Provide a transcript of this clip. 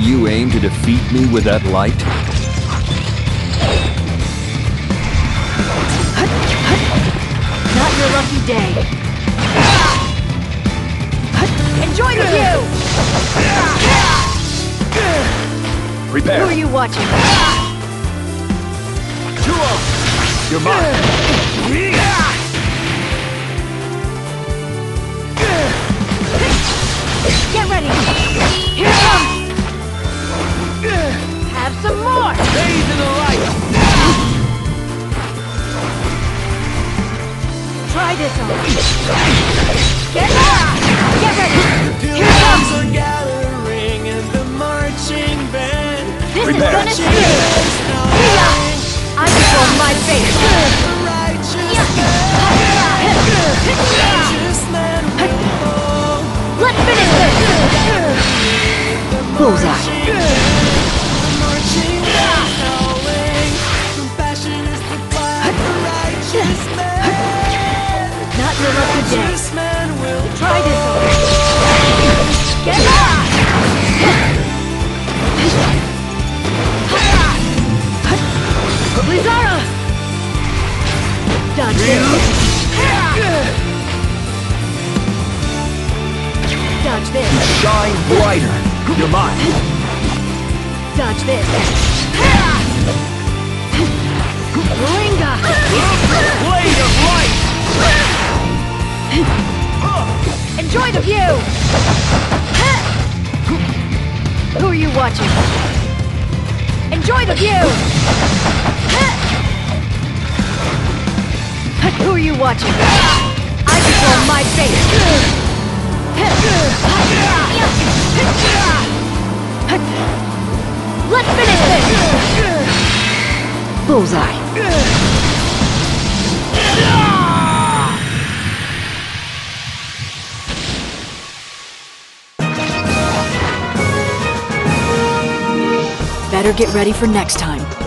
you aim to defeat me with that light? Not your lucky day. Enjoy the view! Prepare! Who are you watching? You're mine! Get ready! Here it comes! Have some more! Bathe in the light! Try this on. Get ready! Here it comes! Are gathering and the marching band. This Prepare. is gonna sting! I control my fate! The righteous man will fall. Let's finish this! Bullseye! The marching band howling. Compassion is the flag. The righteous man. Not your lucky day. Righteous man will Try this on. Get Blizzara! Dodge this! Dodge this! Shine brighter! You're mine! Dodge this! Ringa! Blade of light! Enjoy the view! Who are you watching? Enjoy the view! Who are you watching? I control my fate! Let's finish this! Bullseye! Better get ready for next time.